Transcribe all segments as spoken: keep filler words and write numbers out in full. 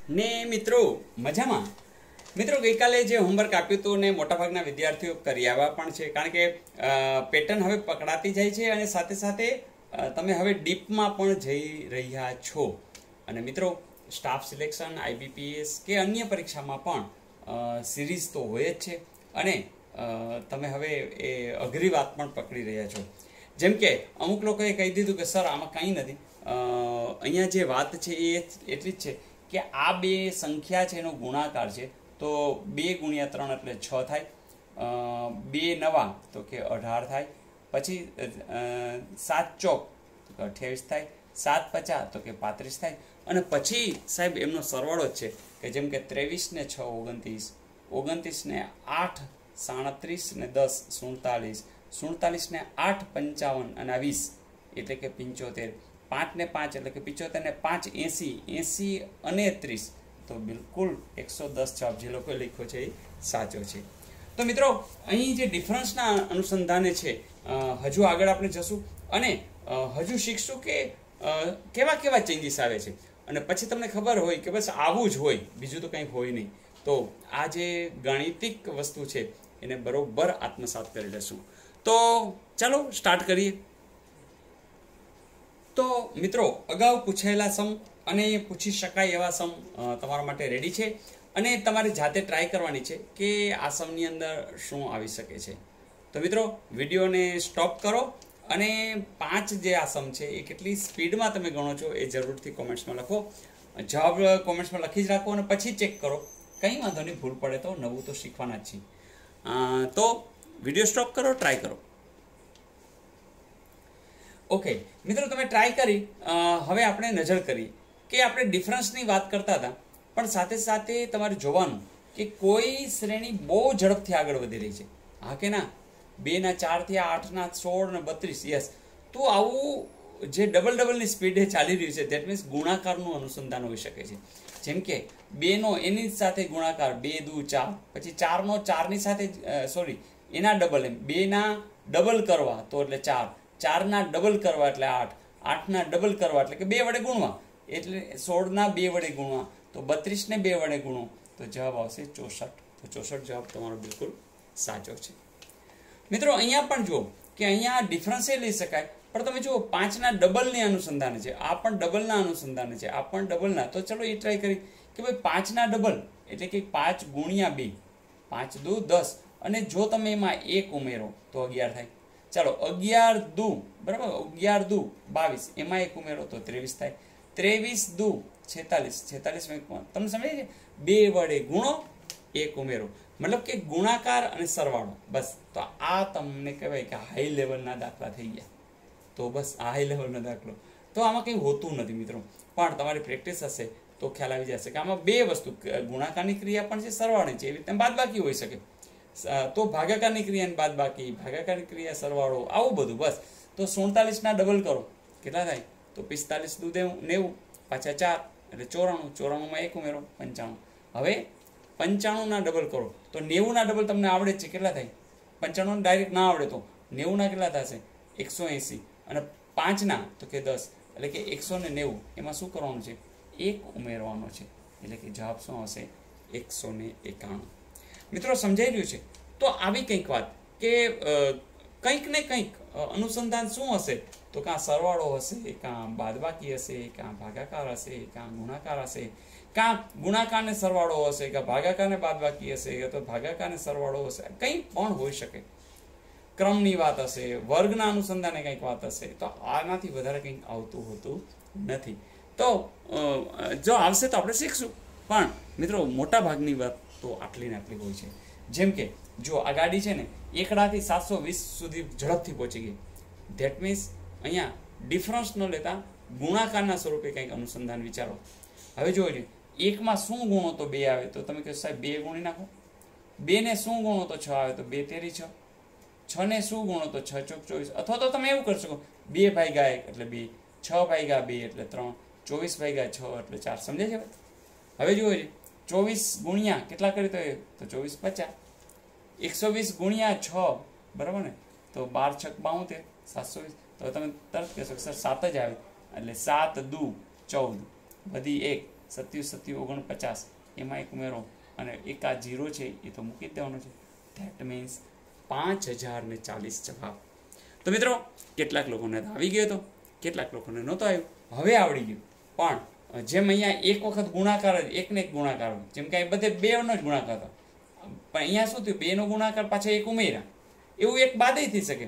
ને મિત્રો મજામાં મિત્રો ગઈકાલે જે હોમવર્ક આપ્યું હતું ને મોટાભાગના વિદ્યાર્થીઓ કરી આવ્યા પણ છે, કારણ કે પેટર્ન હવે પકડાતી જાય છે અને સાથે સાથે તમે હવે ડીપમાં પણ જઈ રહ્યા છો. અને મિત્રો સ્ટાફ સિલેક્શન, આઈબીપીએસ કે અન્ય પરીક્ષામાં પણ સિરીઝ તો હોય જ છે અને તમે હવે એ અઘરી વાત પણ પકડી રહ્યા છો. જેમ કે અમુક લોકોએ કહી દીધું કે સર આમાં કંઈ નથી, અહીંયા જે વાત છે એ એટલી જ છે કે આ બે સંખ્યા છે એનો ગુણાકાર છે, તો બે ગુણ્યા ત્રણ એટલે છ થાય, બે નવા તો કે અઢાર થાય, પછી સાત ચોક તો કે અઠ્યાવીસ થાય, સાત પચાસ તો કે પાંત્રીસ થાય, અને પછી સાહેબ એમનો સરવાળો જ છે કે જેમ કે ત્રેવીસ ને છ ઓગણત્રીસ, ઓગણત્રીસ ને આઠ સાડત્રીસ ને દસ સુડતાલીસ, સુડતાલીસ ને આઠ પંચાવન અને વીસ એટલે કે પંચોતેર, પાંચ ને પાંચ એટલે કે પિચોતેર ને પાંચ એસી, એસી અને ત્રીસ, તો બિલકુલ એકસો દસ જવાબ જે લોકોએ લખ્યો છે એ સાચો છે. તો મિત્રો અહીં જે ડિફરન્સના અનુસંધાને છે હજુ આગળ આપણે જશું અને હજુ શીખશું કે કેવા કેવા ચેન્જીસ આવે છે, અને પછી તમને ખબર હોય કે બસ આવું જ હોય, બીજું તો કંઈ હોય નહીં. તો આ જે ગાણિતિક વસ્તુ છે એને બરોબર આત્મસાત કરી લેશું. તો ચાલો સ્ટાર્ટ કરીએ. તો મિત્રો અગાઉ પૂછાયેલા સમ અને પૂછી શકાય એવા સમ તમારા માટે રેડી છે અને તમારે જાતે ટ્રાય કરવાની છે કે આ સમની અંદર શું આવી શકે છે. તો મિત્રો વિડીયોને સ્ટોપ કરો અને પાંચ જે આ સમ છે એ કેટલી સ્પીડમાં તમે ગણો છો એ જરૂરથી કોમેન્ટ્સમાં લખો. જવાબ કોમેન્ટ્સમાં લખી જ રાખો અને પછી ચેક કરો, કંઈ વાંધો નહીં, ભૂલ પડે તો નવું તો શીખવાના જ છીએ. તો વિડીયો સ્ટોપ કરો, ટ્રાય કરો. ઓકે મિત્રો, તમે ટ્રાય કરી. હવે આપણે નજર કરીએ કે આપણે ડિફરન્સની વાત કરતા હતા, પણ સાથે સાથે તમારે જોવાનું કે કોઈ શ્રેણી બહુ ઝડપથી આગળ વધી રહી છે. હા કે ના? બે ના ચાર થી આઠના સોળ ને બત્રીસ, યસ. તો આવું જે ડબલ ડબલની સ્પીડે ચાલી રહ્યું છે, દેટ મીન્સ ગુણાકારનું અનુસંધાન હોઈ શકે છે. જેમ કે બેનો એની સાથે ગુણાકાર, બે દુ ચાર, પછી ચારનો ચારની સાથે સોરી એના ડબલ, એમ બેના ડબલ કરવા તો એટલે ચાર, ચારના ડબલ કરવા એટલે આઠ, આઠના ડબલ કરવા એટલે કે બે વડે ગુણવા એટલે સોળના બે વડે ગુણવા, તો બત્રીસને બે વડે ગુણો તો જવાબ આવશે ચોસઠ. તો ચોસઠ જવાબ તમારો બિલકુલ સાચો છે. મિત્રો અહીંયા પણ જુઓ કે અહીંયા ડિફરન્સ એ લઈ શકાય, પણ તમે જુઓ પાંચના ડબલની અનુસંધાને છે, આ પણ ડબલના અનુસંધાને છે, આ પણ ડબલના. તો ચલો એ ટ્રાય કરી કે ભાઈ પાંચના ડબલ એટલે કે પાંચ ગુણ્યા બે, પાંચ દુ દસ, અને જો તમે એમાં એક ઉમેરો તો અગિયાર થાય. ચાલો અગિયાર દુ બરાબર, અગિયાર દુ બાવીસ, એમાં એક ઉમેરો તો ત્રેવીસ થાય, ત્રેવીસ દુ છેતાલીસ, છેતાલીસ તમને સમજાય છે? બે વડે ગુણો, એક ઉમેરો, મતલબ કે ગુણાકાર અને સરવાળો. બસ, તો આ તમને કહેવાય કે હાઈ લેવલના દાખલા થઈ ગયા. તો બસ આ હાઈ લેવલનો દાખલો, તો આમાં કંઈ હોતું નથી મિત્રો, પણ તમારી પ્રેક્ટિસ હશે તો ખ્યાલ આવી જશે કે આમાં બે વસ્તુ, ગુણાકારની ક્રિયા પણ છે, સરવાળો છે, એવી રીતે બાદ બાકી હોઈ શકે. તો ભાગાકારની ક્રિયા બાદ બાકી, ભાગાકારની ક્રિયા સરવાળો, આવું બધું. બસ, તો સુડતાલીસના ડબલ કરો કેટલા થાય? તો પિસ્તાલીસ દુ નેવું, પાછા ચાર એટલે ચોરાણું, ચોરાણુંમાં એક ઉમેરો પંચાણું. હવે પંચાણુંના ડબલ કરો તો નેવુંના ડબલ તમને આવડે જ છે, કેટલા થાય? પંચાણું ડાયરેક્ટ ના આવડે તો નેવુંના કેટલા થશે? એકસો એંસી, અને પાંચના તો કે દસ એટલે કે એકસો ને નેવું. એમાં શું કરવાનું છે? એક ઉમેરવાનો છે, એટલે કે જવાબ શું આવશે? એકસો ને એકાણું. મિત્રો સમજાઈ રહ્યું છે? તો આવી કંઈક વાત કે કંઈક ને કંઈક અનુસંધાન શું હશે? તો કાં સરવાળો હશે, કાં બાદબાકી હશે, કાં ભાગાકાર હશે, કાં ગુણાકાર હશે, કાં ગુણાકારને સરવાળો હશે, કાં ભાગાકારને બાદબાકી હશે, તો ભાગાકારને સરવાળો હશે, કંઈ પણ હોઈ શકે. ક્રમની વાત હશે, વર્ગના અનુસંધાને કંઈક વાત હશે. તો આનાથી વધારે કંઈક આવતું હોતું નથી. તો જો આવશે તો આપણે શીખશું, પણ મિત્રો મોટા ભાગની વાત તો આટલી ને આટલી હોય છે. જેમ કે જો આ ગાડી છે ને એકડાથી સાતસો વીસ સુધી ઝડપથી પહોંચી ગઈ, ધેટ મીન્સ અહીંયા ડિફરન્સ ન લેતા ગુણાકારના સ્વરૂપે કંઈક અનુસંધાન વિચારો. હવે જોઈ એકમાં શું ગુણો તો બે આવે, તો તમે કહો સાહેબ બે ગુણી નાખો. બે ને શું ગુણો તો છ આવે, તો બે તેરી છ. છ ને શું ગુણો તો છ ચોક ચોવીસ. અથવા તો તમે એવું કરી શકો, બે ભાગ્યા એક એટલે બે, છ ભાગ્યા બે એટલે ત્રણ, ચોવીસ ભાગ્યા છ એટલે ચાર. સમજાય છે? હવે જોઈએ ચોવીસ ગુણ્યા કેટલા કરી તો ચોવીસ પચાસ, એકસો વીસ ગુણ્યા છ બરાબર ને, તો બાર છક બાઉતેર, સાતસો વીસ. તો તમે તરત કહેશો સર સાત જ આવે, એટલે સાત દુ ચૌદ, વધી એક સત્યુ સત્યુ ઓગણપચાસ, એમાં એક ઉમેરો અને એક આ જીરો છે એ તો મૂકી જ દેવાનો છે. ધેટ મીન્સ પાંચ હજાર ને ચાલીસ જવાબ. તો મિત્રો કેટલાક લોકોને આવી ગયો હતો, કેટલાક લોકોને નહોતો આવ્યું. હવે આવડી ગયું. પણ જેમ અહીંયા એક વખત ગુણાકાર જ એકને એક ગુણાકાર હોય, જેમ કે અહીં બધે બેનો જ ગુણાકાર હતો, પણ અહીંયા શું થયું, બેનો ગુણાકાર પાછા એક ઉમેર્યા, એવું એક બાદ થઈ શકે,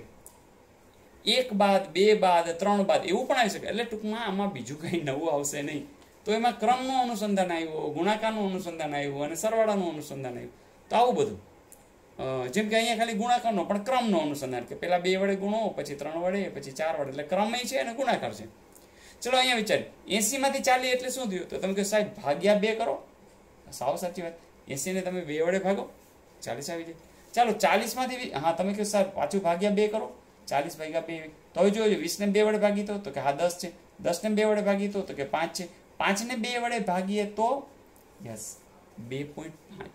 એક બાદ બે બાદ ત્રણ બાદ એવું પણ આવી શકે. એટલે ટૂંકમાં આમાં બીજું કંઈ નવું આવશે નહીં. તો એમાં ક્રમનું અનુસંધાન આવ્યું, ગુણાકારનું અનુસંધાન આવ્યું અને સરવાળાનું અનુસંધાન આવ્યું. તો આવું બધું જેમ કે અહીંયા ખાલી ગુણાકારનો પણ ક્રમનો અનુસંધાન, કે પેલા બે વડે ગુણો, પછી ત્રણ વડે, પછી ચાર વડે, એટલે ક્રમય છે અને ગુણાકાર છે. ચલો અહીંયા વિચારીએ, એસી માંથી ચાલીસ એટલે શું થયું? તો તમે કહો સાહેબ ભાગ્યા બે કરો. સાવ સાચી વાત. એસી ને તમે બે વડે ભાગો, ચાલીસ આવી જાય. ચાલો ચાલીસ માંથી, હા તમે કહો સાહેબ પાછું ભાગ્યા બે કરો, ચાલીસ ભાગ્યા બે. તો હવે જોજો, વીસ ને બે વડે ભાગી તો કે હા દસ છે, દસ ને બે વડે ભાગી તો કે પાંચ છે, પાંચ ને બે વડે ભાગીએ તો યસ બે પોઈન્ટ પાંચ.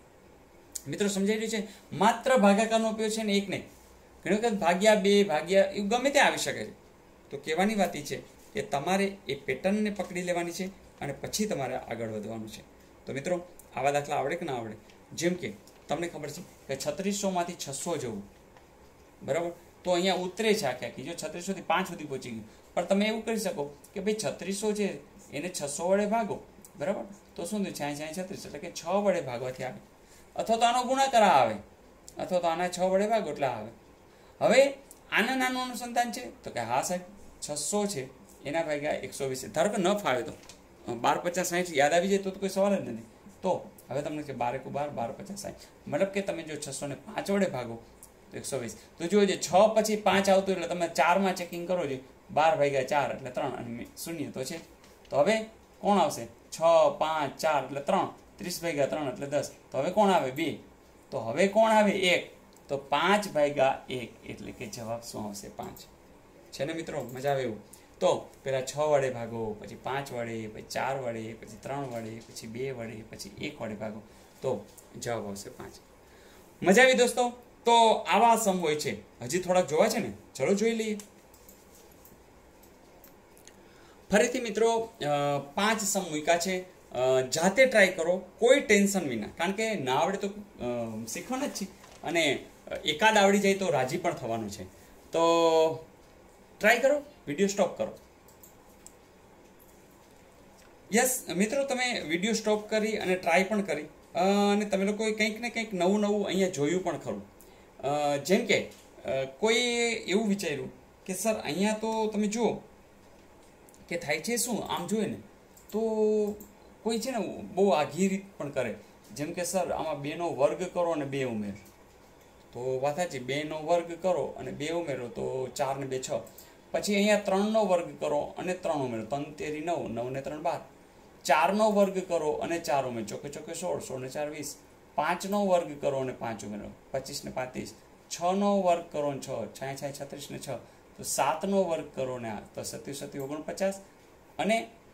મિત્રો સમજાઈ રહ્યું છે? માત્ર ભાગાકારનો ઉપયોગ છે ને એક નહીં, ઘણી વખત ભાગ્યા બે ભાગ્યા એવું ગમે તે આવી શકે છે. તો કહેવાની વાત એ છે કે તમારે એ પેટર્નને પકડી લેવાની છે અને પછી તમારે આગળ વધવાનું છે. તો મિત્રો આવા દાખલા આવડે કે ના આવડે? જેમ કે તમને ખબર છે કે છત્રીસો માંથી છસો જવું, બરાબર, તો અહીંયા ઉતરે છે આખી આખી, જો છત્રીસો થી પાંચ સુધી પહોંચી ગયું. પણ તમે એવું કરી શકો કે ભાઈ છત્રીસો છે એને છસો વડે ભાગો, બરાબર, તો શું થયું? છાંય છાંય છત્રીસ, એટલે કે છ વડે ભાગવાથી આવે, અથવા તો આનો ગુણાકાર આવે, અથવા તો આના છ વડે ભાગો એટલે આવે. હવે આના નાનું અનુસંધાન છે તો કે હા સાહેબ છસો છે એના ભાગ્યા એકસો વીસ. ધારો કે ન ફાવે તો બાર પચાસ સાઠ યાદ આવી જાય તો કોઈ સવાલ જ નથી. તો હવે તમને કે બાર એકુ બાર, બાર પચાસ સાઠ, મતલબ કે તમે જો છસો ને પાંચ વડે ભાગો તો એકસો વીસ. તો જોજો છ પછી પાંચ આવતું એટલે તમે ચારમાં ચેકિંગ કરો છો, બાર ભાગ્યા ચાર એટલે ત્રણ અને શૂન્ય તો છે. તો હવે કોણ આવશે? છ પાંચ ચાર એટલે ત્રણ, ત્રીસ ભાગ્યા ત્રણ એટલે દસ. તો હવે કોણ આવે? બે. તો હવે કોણ આવે? એક. તો પાંચ ભાગ્યા એક એટલે કે જવાબ શું આવશે? પાંચ. છે ને મિત્રો? મજા આવે એવું? તો પેલા છ વડે ભાગો, પછી પાંચ વડે, પછી ચાર વડે, પછી ત્રણ વડે, પછી બે વડે, પછી એક વડે ભાગો, તો જવાબ આવશે પાંચ. મજા આવી દોસ્તો? તો આવા સમ હોય છે. હજી થોડાક જોવા છે ને, ચલો જોઈ લઈએ. ફરીથી મિત્રો પાંચ સમ મૂક્યા છે. જાતે ટ્રાય કરો, કોઈ ટેન્શન વિના, કારણ કે ના આવડે તો શીખવાના જ છે અને એકાદ આવડી જાય તો રાજી પણ થવાનું છે. તો ટ્રાય કરો, વિડીયો સ્ટોપ કરો. યસ મિત્રો, તમે વિડીયો સ્ટોપ કરી અને ટ્રાય પણ કરી અને તમે લોકોએ કંઈક ને કંઈક નવું નવું અહીંયા જોયું પણ ખરું. જેમ કે કોઈ એવું વિચાર્યું કે સર અહીંયા તો તમે જુઓ કે થાય છે શું, આમ જોઈએ ને તો કોઈ છે ને બહુ આઘી રીત પણ કરે. જેમ કે સર આમાં બેનો વર્ગ કરો અને બે ઉમેરો, તો વાત સાચી, બેનો વર્ગ કરો અને બે ઉમેરો તો ચાર ને બે છ. પછી અહીંયા ત્રણનો વર્ગ કરો અને ત્રણ ઉમેરો, ત્રણ તેરી નવ, નવ ને ત્રણ બાર. ચારનો વર્ગ કરો અને ચાર ઉમેરો, ચોકે ચોકે સોળ, સોળ ને ચાર વીસ. પાંચનો વર્ગ કરો અને પાંચ ઉમેરો, પચીસ ને પાંત્રીસ. છનો વર્ગ કરો ને છ, છાય છાય છત્રીસ ને છ. તો સાતનો વર્ગ કરો ને આ, તો સત્યુ સત્યુ ઓગણપચાસ અને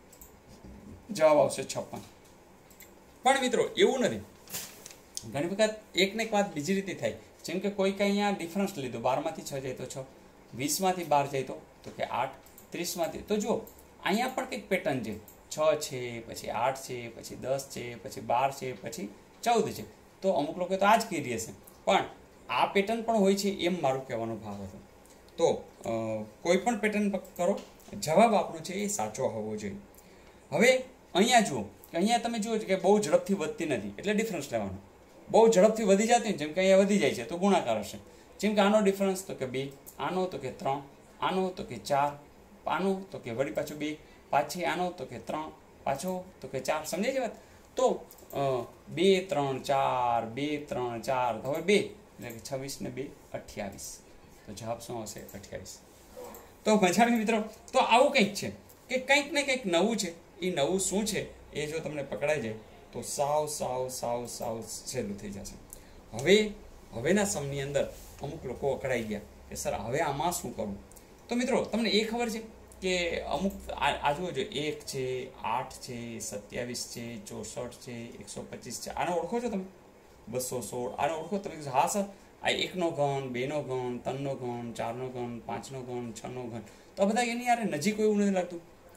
જવાબ આવશે છપ્પન. પણ મિત્રો એવું નથી, ઘણી વખત એક ને એક વાત બીજી રીતે થાય. જેમ કે કોઈ કંઈ અહીંયા ડિફરન્સ લીધો, બારમાંથી છ જાય તો છ, વીસમાંથી બાર જાય તો તો કે આઠ, ત્રીસમાંથી. તો જુઓ અહીંયા પણ કંઈક પેટર્ન છે, છ છે, પછી આઠ છે, પછી દસ છે, પછી બાર છે, પછી ચૌદ છે. તો અમુક લોકો તો આ જ કરી હશે, પણ આ પેટર્ન પણ હોય છે એમ મારું કહેવાનો ભાવ હતો. તો કોઈ પણ પેટર્ન કરો, જવાબ આપણો છે એ સાચો હોવો જોઈએ. હવે અહીંયા જુઓ કે અહીંયા તમે જુઓ કે બહુ ઝડપથી વધતી નથી એટલે ડિફરન્સ લેવાનો. બહુ ઝડપથી વધી જતી હોય, જેમ કે અહીંયા વધી જાય છે તો ગુણાકાર હશે. જેમ કે આનો ડિફરન્સ તો કે બે, આનો તો કે ત્રણ, આનો તો કે ચાર, આનો તો કે વળી પાછું બે, પાછી આનો તો કે ત્રણ, પાછો તો કે ચાર. સમજાય છે વાત? તો બે ત્રણ ચાર, બે ત્રણ ચાર, હવે બે એટલે કે છવ્વીસ ને બે અઠ્યાવીસ. તો જવાબ શું આવશે? અઠ્યાવીસ. તો મજા આવી મિત્રો? તો આવું કંઈક છે કે કંઈક ને કંઈક નવું છે. એ નવું શું છે એ જો તમને પકડાઈ જાય તો સાવ સાવ સાવ સાવ સહેલું થઈ જશે. હવે હવેના સમયની અંદર અમુક લોકો અકળાઈ ગયા કે સર હવે આમાં શું કરવું? તો મિત્રો તમને એ ખબર છે કે અમુક આ જુઓ જો એક છે, આઠ છે, સત્યાવીસ છે, ચોસઠ છે, એકસો પચીસ છે. આને ઓળખો છો તમે? બસો સોળ આને ઓળખો તમે? હા સર, આ એકનો ઘન, બેનો ઘન, ત્રણનો ઘન, ચારનો ઘન, પાંચનો ઘન, છનો ઘન. તો આ બધા એની યાર નજીક એવું નથી લાગતું?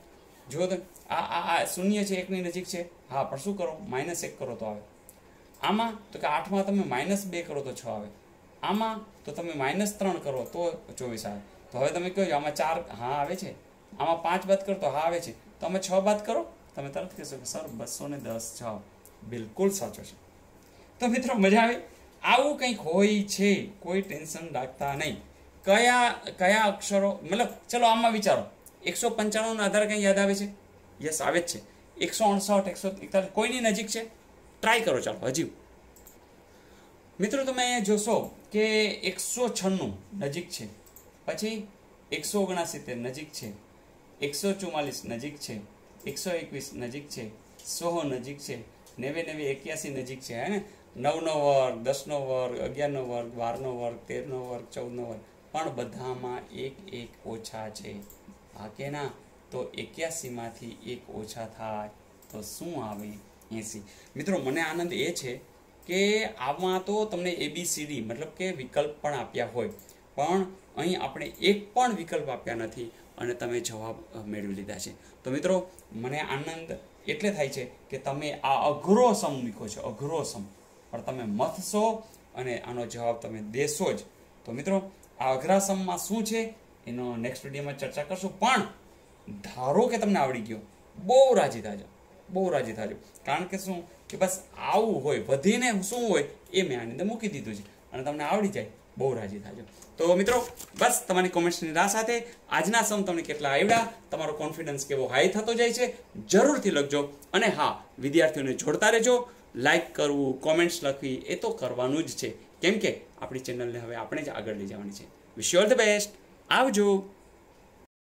જો તો આ આ આ શૂન્ય છે એકની નજીક છે, હા પણ શું કરો માઇનસ એક કરો તો આવે. આમાં તો કે આઠમાં તમે માઇનસ બે કરો તો છ આવે. આમાં તો તમે માઇનસ ત્રણ કરો તો ચોવીસ આવે. તો હવે તમે કહો આમાં ચાર હા આવે છે, આમાં પાંચ બાદ કરો તો હા આવે છે, તો અમે છ બાદ કરો તમે તરત કહેશો કે સર બસો ને દસ છ. બિલકુલ સાચો છે. તો મિત્રો મજા આવે. આવું કંઈક હોય છે, કોઈ ટેન્શન રાખતા નહીં. કયા કયા અક્ષરો મતલબ ચલો આમાં વિચારો, એકસો પંચાણુંનો આધાર કંઈ યાદ આવે છે? યસ આવે જ છે. એકસો અડસઠ એકસો એકતાલીસ કોઈની નજીક છે? ટ્રાય કરો ચાલો હજી. મિત્રો તમે અહીંયા જોશો કે એકસો છન્નું નજીક છે, પછી એકસો ઓગણસિત્તેર નજીક છે, એકસો ચુમ્માલીસ નજીક છે, એકસો એકવીસ નજીક છે, સો નજીક છે, નેવે નેવે એક્યાસી નજીક છે, હે ને નવનો વર્ગ, દસનો વર્ગ, અગિયારનો વર્ગ, બારનો વર્ગ, તેરનો વર્ગ, ચૌદનો વર્ગ, પણ બધામાં એક એક ઓછા છે. હા કે ના? તો એક્યાસીમાંથી એક ઓછા થાય તો શું આવે? એંસી. મિત્રો મને આનંદ એ છે કે આમાં તો તમને એબીસીડી મતલબ કે વિકલ્પ પણ આપ્યા હોય, પણ અહીં આપણે એક પણ વિકલ્પ આપ્યા નથી અને તમે જવાબ મેળવી લીધા છે. તો મિત્રો મને આનંદ એટલે થાય છે કે તમે આ અઘરો સમ મૂક્યો છે, અઘરો સમ, પણ તમે મથશો અને આનો જવાબ તમે દેશો જ. તો મિત્રો આ અઘરા સમમાં શું છે એનો નેક્સ્ટ વિડીયોમાં ચર્ચા કરશું. પણ ધારો કે તમને આવડી ગયો, બહુ રાજી થાજો, બહુ રાજી થાજો. કારણ કે શું કે બસ આવું હોય, વધીને શું હોય એ મેં આની અંદર મૂકી દીધું છે અને તમને આવડી જાય, બહુ રાજી થાજો. તો મિત્રો બસ તમારી કોમેન્ટ્સની રાહ સાથે આજના સમ તમને કેટલા આવડ્યા, તમારો કોન્ફિડન્સ કેવો હાઈ થતો જાય છે જરૂરથી લખજો. અને હા, વિદ્યાર્થીઓને જોડતા રહેજો. લાઇક કરવું, કોમેન્ટ્સ લખવી એ તો કરવાનું જ છે, કેમ કે આપણી ચેનલને હવે આપણે જ આગળ લઈ જવાની છે. Wish you all the best. આવજો.